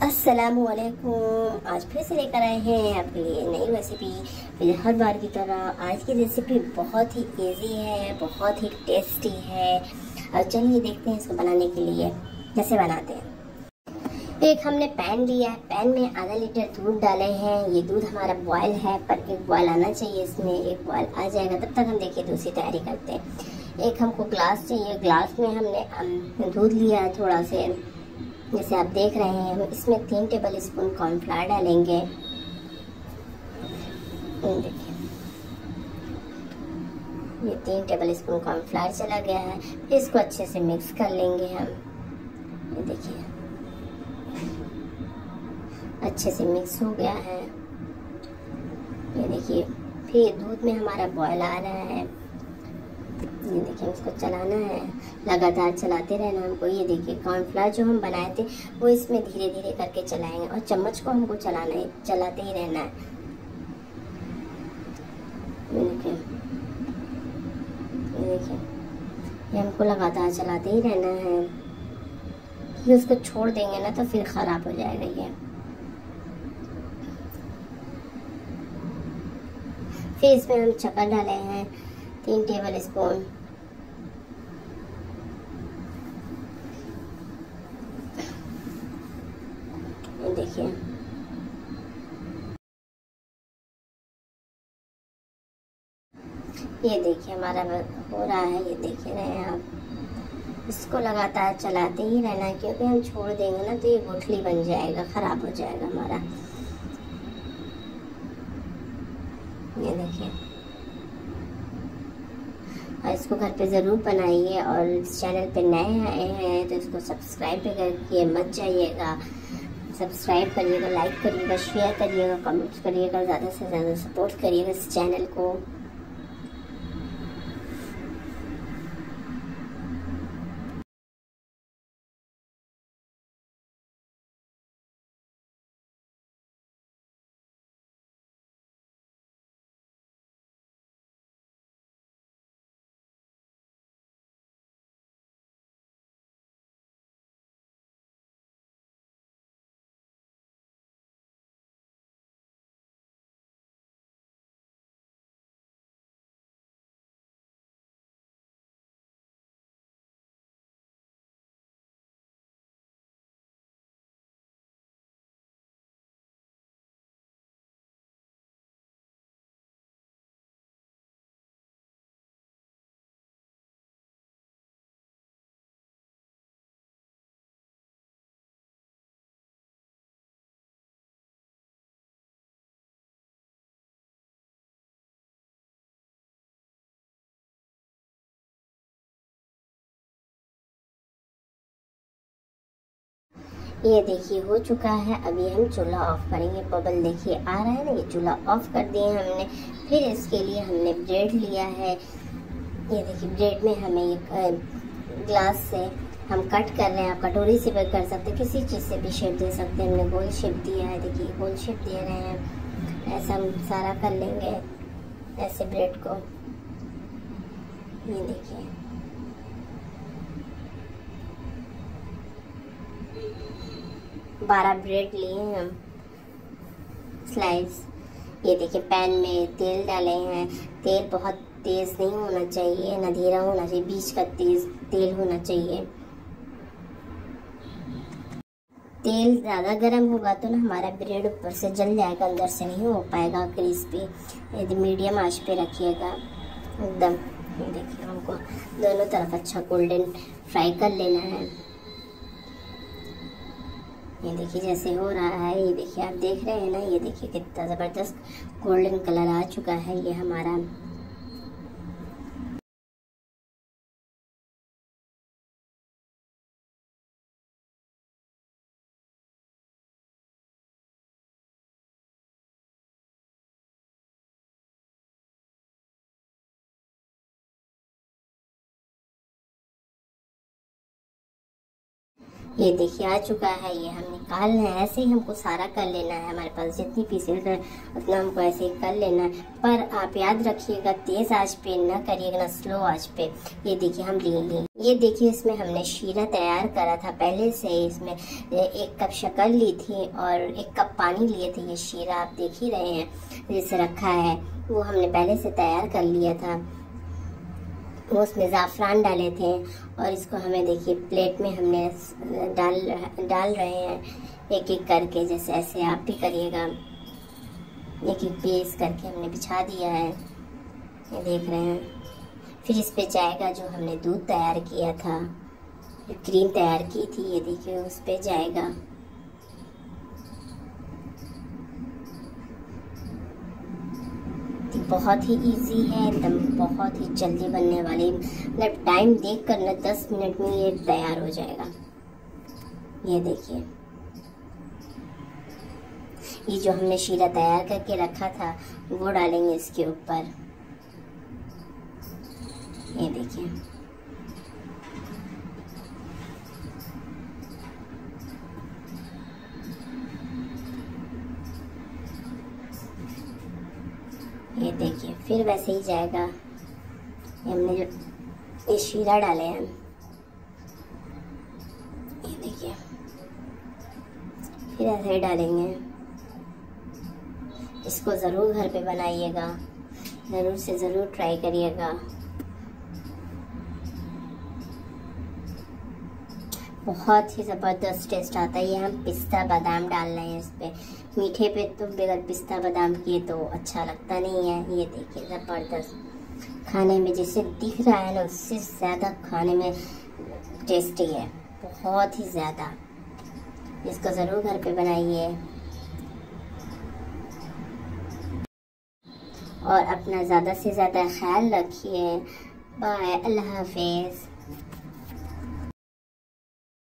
अस्सलामुअलैकुम। आज फिर से लेकर आए हैं आपके लिए नई रेसिपी। फिर हर बार की तरह आज की रेसिपी बहुत ही इजी है, बहुत ही टेस्टी है। और चलिए देखते हैं इसको बनाने के लिए कैसे बनाते हैं। एक हमने पैन लिया है, पैन में आधा लीटर दूध डाले हैं। ये दूध हमारा बॉयल है, पर एक बॉयल आना चाहिए, इसमें एक बॉयल आ जाएगा तब तक हम देखिए दूसरी तैयारी करते हैं। एक हमको ग्लास चाहिए, ग्लास में हमने दूध लिया है थोड़ा से, जैसे आप देख रहे हैं। हम इसमें 3 टेबल स्पून कॉर्नफ्लावर डालेंगे। देखिए ये 3 टेबल स्पून कॉर्नफ्लावर चला गया है। फिर इसको अच्छे से मिक्स कर लेंगे हम। ये देखिए अच्छे से मिक्स हो गया है। ये देखिए फिर दूध में हमारा बॉयल आ रहा है। ये देखिए इसको चलाना है, लगातार चलाते रहना हमको। ये देखिए कॉर्नफ्लावर जो हम बनाए थे वो इसमें धीरे धीरे करके चलाएंगे, और चम्मच को हमको चलाना है, चलाते ही रहना है। ये देखिए ये हमको लगातार चलाते ही रहना है। ये उसको छोड़ देंगे ना तो फिर खराब हो जाएगा। ये फिर इसमें हम शक्कर डाले हैं 3 टेबल स्पून। देखिए ये देखिए हमारा हो रहा है। ये देख रहे हैं आप, इसको लगातार चलाते ही रहना है, क्योंकि हम छोड़ देंगे ना तो ये गुठली बन जाएगा, खराब हो जाएगा हमारा। ये देखिए, और इसको घर पे ज़रूर बनाइए। और इस चैनल पे नए आए हैं तो इसको सब्सक्राइब भी करके मत जाइएगा। सब्सक्राइब करिएगा, लाइक करिएगा, शेयर करिएगा, कमेंट्स करिएगा, ज़्यादा से ज़्यादा सपोर्ट करिएगा इस चैनल को। ये देखिए हो चुका है। अभी हम चूल्हा ऑफ करेंगे। बबल देखिए आ रहा है ना, ये चूल्हा ऑफ कर दिए हमने। फिर इसके लिए हमने ब्रेड लिया है। ये देखिए ब्रेड में हमें एक ग्लास से हम कट कर रहे हैं। आप कटोरी से भी कर सकते हैं, किसी चीज़ से भी शेप दे सकते हैं। हमने गोल शेप दिया है, देखिए गोल शेप दे रहे हैं। ऐसा हम सारा कर लेंगे ऐसे ब्रेड को। ये देखिए 12 ब्रेड लिए हम स्लाइस। ये देखिए पैन में तेल डाले हैं। तेल बहुत तेज नहीं होना चाहिए, ना धीरा होना चाहिए, बीच का तेज तेल होना चाहिए। तेल ज़्यादा गर्म होगा तो ना हमारा ब्रेड ऊपर से जल जाएगा, अंदर से नहीं हो पाएगा क्रिस्पी। यदि मीडियम आंच पे रखिएगा एकदम। ये देखिए हमको दोनों तरफ अच्छा गोल्डन फ्राई कर लेना है। ये देखिए जैसे हो रहा है, ये देखिए आप देख रहे हैं ना, ये देखिए कितना ज़बरदस्त गोल्डन कलर आ चुका है ये हमारा। ये देखिए आ चुका है, ये हम निकालना है। ऐसे ही हमको सारा कर लेना है, हमारे पास जितनी पीसेज है उतना हमको ऐसे ही कर लेना है। पर आप याद रखिएगा तेज आंच पे ना करिएगा, ना स्लो आंच पे। ये देखिए हम लेंगे, ये देखिए इसमें हमने शीरा तैयार करा था पहले से। इसमें 1 कप शक्कर ली थी और 1 कप पानी लिए थे। ये शीरा आप देख ही रहे हैं जैसे रखा है, वो हमने पहले से तैयार कर लिया था। वो उसमें ज़ाफ़रान डाले थे और इसको हमें देखिए प्लेट में हमने डाल रहे हैं एक एक करके, जैसे ऐसे आप भी करिएगा। एक एक पीस करके हमने बिछा दिया है, ये देख रहे हैं। फिर इस पे जाएगा जो हमने दूध तैयार किया था, क्रीम तैयार की थी, ये देखिए उस पे जाएगा। बहुत ही इजी है एकदम, बहुत ही जल्दी बनने वाली, मतलब टाइम देख कर ना 10 मिनट में ये तैयार हो जाएगा। ये देखिए ये जो हमने शीरा तैयार करके रखा था वो डालेंगे इसके ऊपर। ये देखिए ये देखिए फिर वैसे ही जाएगा। हमने जो ये शीरा डाले हैं, ये देखिए फिर ऐसे ही डालेंगे। इसको ज़रूर घर पे बनाइएगा, ज़रूर से ज़रूर ट्राई करिएगा। बहुत ही ज़बरदस्त टेस्ट आता है। ये हम पिस्ता बादाम डाल रहे हैं इस पे। मीठे पे तो बगैर पिस्ता बादाम किए तो अच्छा लगता नहीं है। ये देखिए ज़बरदस्त, खाने में जैसे दिख रहा है ना उससे ज़्यादा खाने में टेस्टी है, बहुत ही ज़्यादा। इसको ज़रूर घर पे बनाइए और अपना ज़्यादा से ज़्यादा ख्याल रखिए। बाय, अल्लाह हाफिज़।